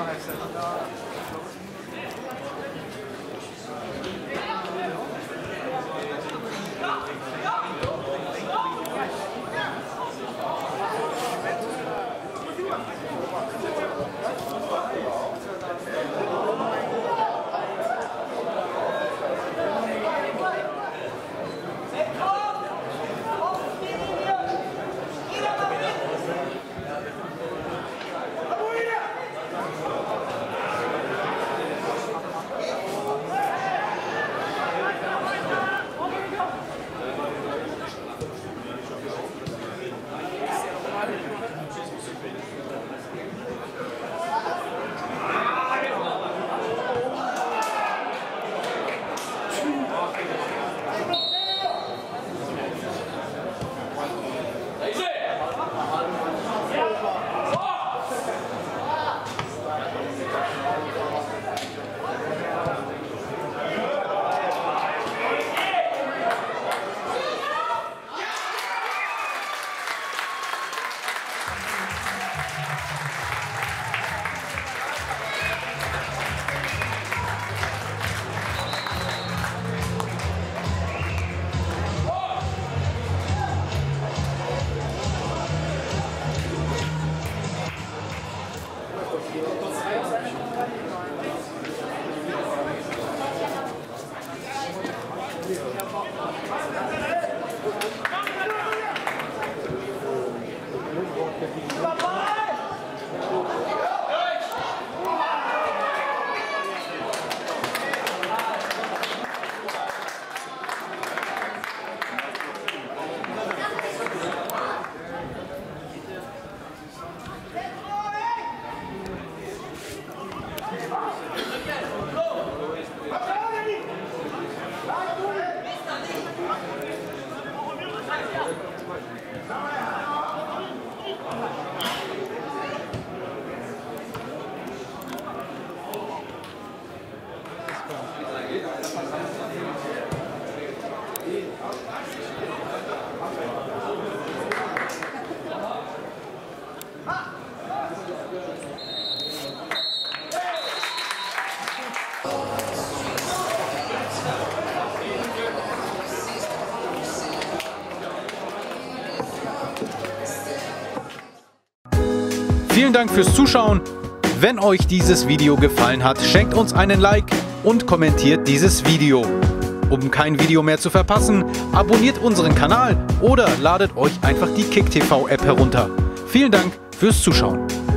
Vielen Dank fürs Zuschauen. Wenn euch dieses Video gefallen hat, schenkt uns einen Like und kommentiert dieses Video. Um kein Video mehr zu verpassen, abonniert unseren Kanal oder ladet euch einfach die KickTV App herunter. Vielen Dank fürs Zuschauen.